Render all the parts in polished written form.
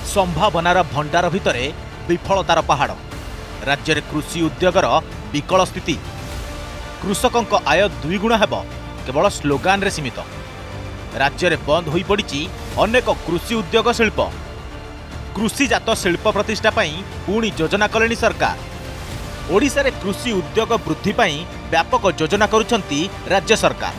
संभावनार भंडार भितरे विफलतार पहाड़। राज्य में कृषि उद्योगर विकल स्थिति। कृषकों आय दुईगुण हेब केवल स्लोगान रे सीमित। राज्य में बंद हो पड़ी अनेक कृषि उद्योग शिल्प। कृषिजात शिल्प प्रतिष्ठा पुणी योजना कले सरकार। ओडिशा रे कृषि उद्योग वृद्धि व्यापक योजना करुछंती राज्य सरकार।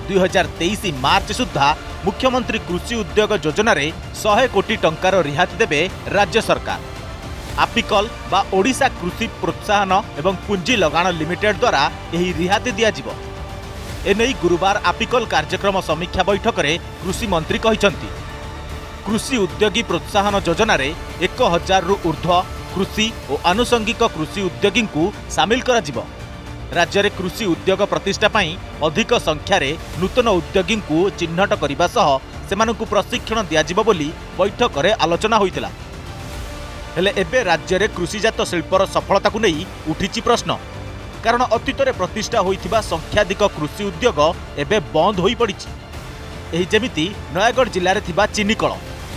2023 मार्च सुधा मुख्यमंत्री कृषि उद्योग योजना रे 100 कोटी टंकार रिहाती देबे राज्य सरकार। आपिकल बा ओडिशा कृषि प्रोत्साहन एवं पुंजी लगाण लिमिटेड द्वारा यही रिहाती दियाजिबो। एनै गुरुवार आपिकल कार्यक्रम समीक्षा बैठक रे कृषि मंत्री कहिसंती कृषि उद्योगी प्रोत्साहन योजना रे 1000 रु ऊर्ध्व कृषि और आनुषंगिक कृषि उद्योगी को सामिल करा जिवो। राज्य में कृषि उद्योग प्रतिष्ठा अधिक संख्यार नूतन उद्योगी को चिन्हट करने सह सेमानकु प्रशिक्षण दियाजिबो बोली बैठक में आलोचना होइतिला। हेले एबे राज्य में कृषिजात शिल्पर सफलता को नहीं उठिछि प्रश्न। कारण अतीत में प्रतिष्ठा होइथिबा संख्याधिक कृषि उद्योग एबे बंद होई पड़िछि। एही जेमिति नयागढ़ जिले में थिबा चीनीकल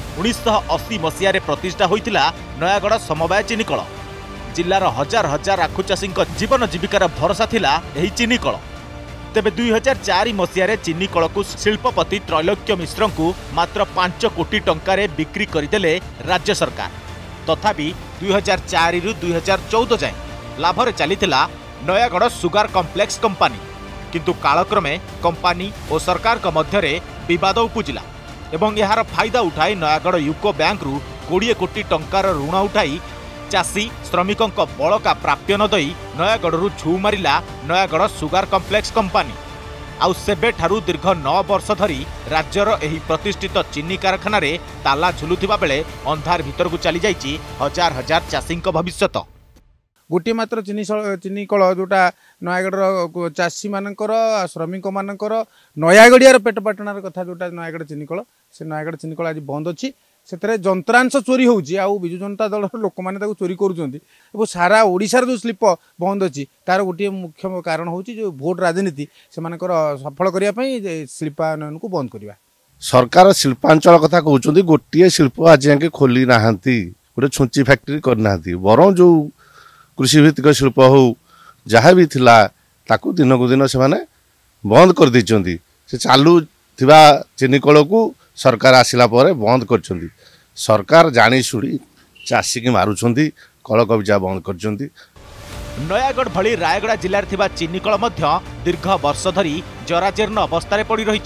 1980 मसीह प्रतिष्ठा होइतिला नयागढ़ समवाय चीनीकल। जिलार हजार हजार आखु चाषी जीवन जीविकार भरोसा थिला एही चीनीकल। तेबे 2004 मसीह चीनीकल को शिल्पपति त्रैलोक्य मिश्र को मात्र 5 कोटी टंकारे बिक्री करदेले राज्य सरकार। तथापि 2004 रु 2014 जाए लाभरे चलीथिला नयागढ़ सुगार कॉम्प्लेक्स कंपनी। किंतु कालक्रमे कंपनी और सरकार का मध्यरे विवाद उपजिला एवं यार फायदा उठाई नयागढ़ यूको बैंक रु 20 कोटी टंकार ऋण उठाई चाषी श्रमिकों बड़का प्राप्य न दई नयागढ़ झू मारिला नयागढ़ सुगार कॉम्प्लेक्स कंपनी। आउ सेबे ठारू दीर्घ 9 वर्ष धरी राज्यर एही प्रतिष्ठित चीनी कारखाना रे ताला झुलुथिबा बेले अंधार भीतर को चली जाइछि हजार हजार चाषी भविष्यत। गोटे मात्र चीनी कल जोटा नयागढ़ चाषी मानकर श्रमिक मानकर नयागढ़ियार पेट पाटणार कथा जोटा नयागढ़ चीनी कल से नयागढ़ चीनी कल आज बंद अच्छी से जंत्रांश चोरी होउची आउ बिजु जनता दल लोक मैंने चोरी कर सारा ओडिशार जो शिल्प बंद अच्छी तार गोटे मुख्य कारण होउची जो भोट राजनीति से सफल करने शिल्पायन को बंद करवा। सरकार शिल्पांचल कथा कहते गोटे शिल्प आज जाके खोली ना गोटे छुंची फैक्ट्री करना बर जो कृषि भित्तिक शिल्प हो जहाँ भी थिला ताकू दिन को दिन से बंद कर देइचंती। से चालू थिबा चीनी कल को सरकार आसिला परे बंद करचंती। सरकार जानी शुणी चाषी की मारुचंती कल कब्जा बंद करचंती। नयागढ़ भली रायगड़ा जिले में चीनी कल मध्य दीर्घ वर्ष धरी जराजीर्ण अवस्था पड़ी रही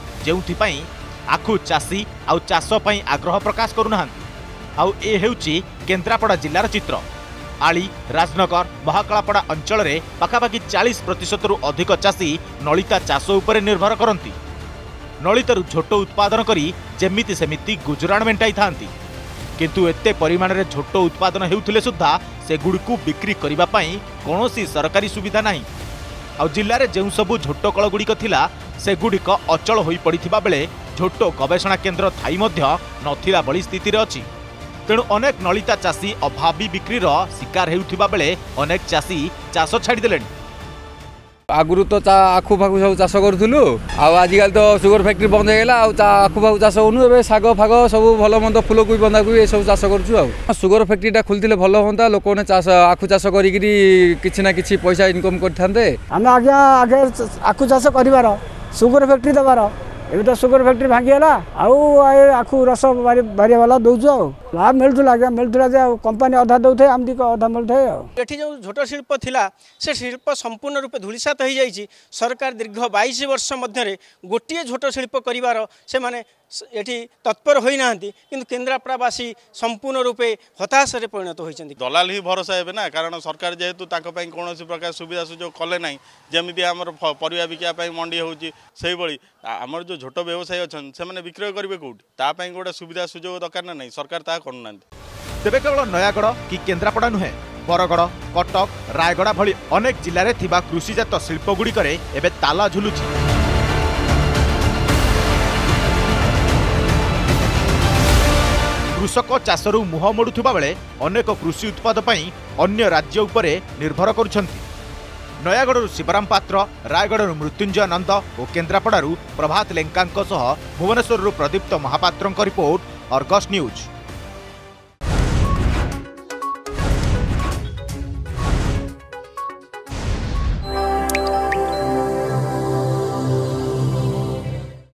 जो आखु चाषी आउ चाष पई आग्रह प्रकाश करूना। आउ ए हेउची केन्द्रापड़ा जिलार चित्र। आली राजनगर महाकालापड़ा अंचल में पाखापाखि 40% रु अधिक चाषी नलिता चाष उपरे निर्भर करती। नलितारू झोट उत्पादन करी जेमिति सेमिति गुजराण मेंटाई थांती। किंतु एते परिमाण रे झोट उत्पादन हेउथिले सुद्धा से गुड़िकु बिक्री करिबा पई कोनोसी सरकारी सुविधा नाही। आउ जिल्ला रे जेउ सबु झोट कल गुड़िक थिला से गुड़िक अचल होई पड़िथिबा बेले झोट गवेषणा केन्द्र थाई मध्य नथिला बळी स्थिति रे अछि। तेणु अनेक नलिता चाषी अभावी बिक्रीर शिकार हेउथिबा बेले अनेक चाषी चाष छाड़ी देलेनी। आगुरी तो आखु फाखु सब चाष करूँ आजिकल तो सुगर फैक्ट्री बंद होगा आखु फाखु चाष होनु शाग फाग सब भल मंद फुलकोबी बंधाकोबी सब चाष करूँ। सुगर फैक्ट्रीटा खोलते भल हाँ लोक मैंने आखु चाष कि पैसा इनकम करते। आम आगे आगे आखु चाष कर सुगर फैक्ट्री दबार एवं तो सुगर फैक्ट्री भांगीगला आखु रस बारी वाला दौचु लाभ मिलूला कंपानी अधा दौथे आमदी अधा मिलता है। ये जो झोट शिल्प थिला से शिल्प संपूर्ण रूपे धूलिसात हो जाइए। सरकार दीर्घ 22 वर्ष मध्य गोटे झोट शिल्प कर से माने एठी तत्पर होना कि केन्द्रापड़ावासी संपूर्ण रूपे हताश परिणत होती। दलाल ही भरोसा है ना कारण सरकार जेहेतु कौन प्रकार सुविधा सुजोग कले ना जमी आम परिया बिकापी मंडी होमर जो झोट व्यवसायी अच्छा से विक्रय करेंगे कौटी गोटे सुविधा सुजोग दरकार ना नहीं सरकार ता करूना। तेबे केवल नयागढ़ कि केन्द्रापड़ा नुहे बरगढ़ कटक रायगड़ा भली अनेक जिले में थिबा कृषिजात शिल्पगुड़िक एबे ताला झुलुछि। कृषक चाषरू मुह मोड़ुवा बेले अनेक कृषि उत्पाद पई अन्य राज्य उपरे निर्भर करुछंती। नयागढ़ शिवराम पात्र, रायगढ़ मृत्युंजय नंद और केन्द्रापड़ारू प्रभात लेंका भुवनेश्वर प्रदीप्त महापात्र रिपोर्ट, अर्गस न्यूज।